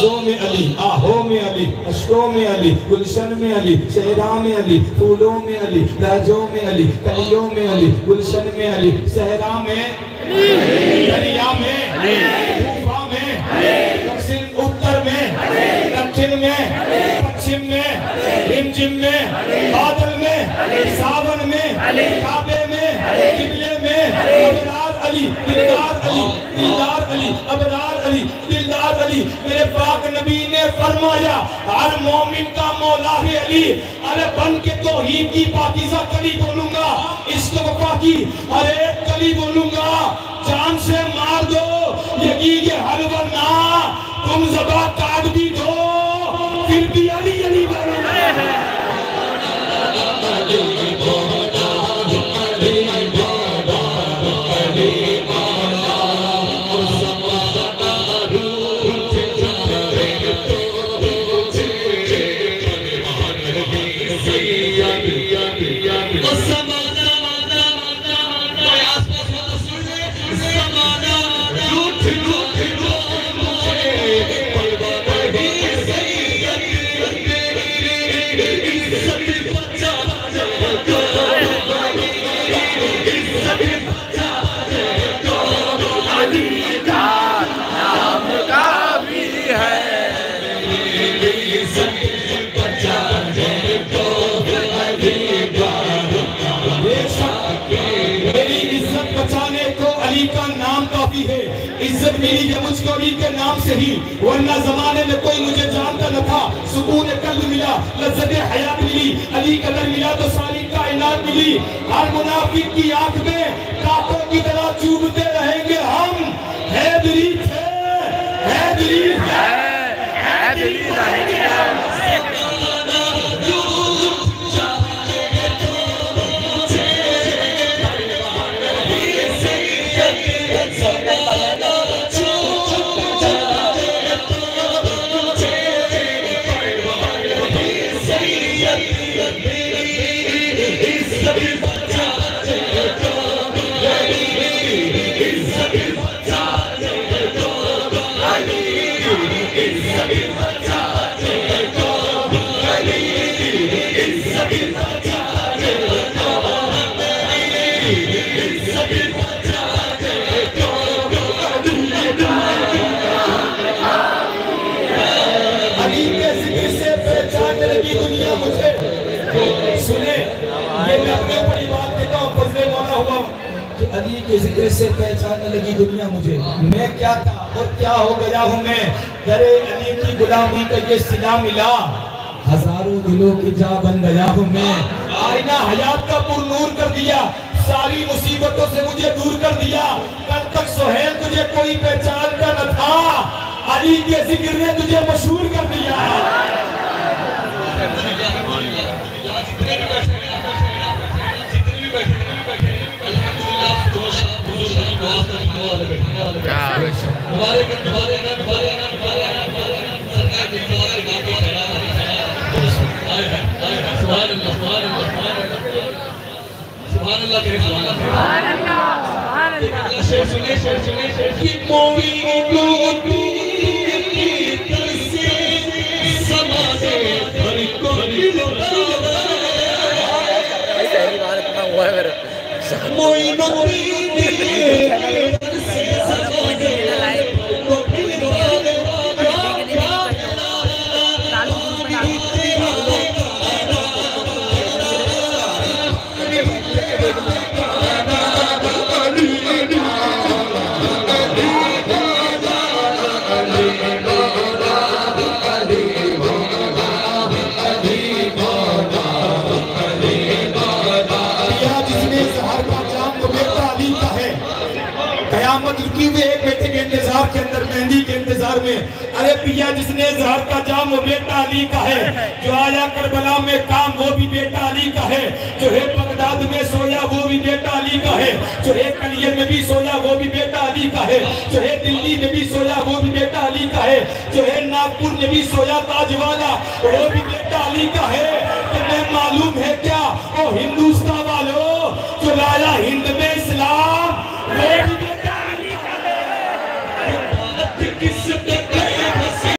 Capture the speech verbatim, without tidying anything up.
लफ्जों में अली, आहों में अली, अश्कों में अली, गुलशन में अली, सहरा में अली, फूलों में अली, लहजों में अली, कलियों में अली, गुलशन में अली, सहरा में दरिया में, कूफा में, दक्षिण उत्तर में, दक्षिण में, पश्चिम में, रिमझिम में, बादल में, सावन में, काबे में, किबले में, अबरार अली, दिलदार अली, दिलदार अली, अबरार अली, दिलदार अली। मेरे पाक नबी ने फरमाया हर मोमिन का मौला है अली। अरे बन के तौहीद की पाकीज़ा कली बोलूंगा, इश्क वफा की हर एक कली बोलूंगा। जान से मार दो यकीन के हर वरना तुम ज़बा काट भी दो फिर भी अली अली बोलूंगा। इज्जत मिली है मुझको अली के नाम से ही, वरना जमाने में कोई मुझे जानता न था। सुकून कल्ब मिला, लज्जत हयात मिली, अली कदर मिला तो सारी कायनात मिली। हर मुनाफिक की आंख में कांटों की तरह चुभते रहेंगे हम। हैदरी थे, हैदरी है, हैदरी रहेंगे हम। सुने, ये मैं अपने बड़ी बात कहता हूँ, फजले मौला हुआ कि अली के जिक्र से पहचानने लगी दुनिया मुझे। मैं क्या था और क्या हो गया हूँ मैं, दरे अली की गुलामी का ये सिला मिला, हजारों दिलों की जा बन गया हूँ मैं। आईना हयात का पुरनूर कर दिया, सारी मुसीबतों से मुझे दूर कर दिया। कल तक सुहेल तुझे कोई पहचानता न था, अली के जिक्र ने तुझे मशहूर कर दिया। के अंदर मेहंदी के इंतजार में, अरे पिया जिसने जहर का जाम वो बेटा अली का है, जो आया करबला में काम वो भी बेटा अली का है, जो है बगदाद में सोया वो भी बेटा अली का है, जो है कलियर में भी सोया वो भी बेटा अली का है, जो है दिल्ली में भी सोया वो भी बेटा अली का है, जो है नागपुर में भी सोया ताजवाला वो भी बेटा अली का है। तुम्हें मालूम है क्या ओ हिंदुस्तान वालों, जो लाया हिंद में इस्लाम वो भी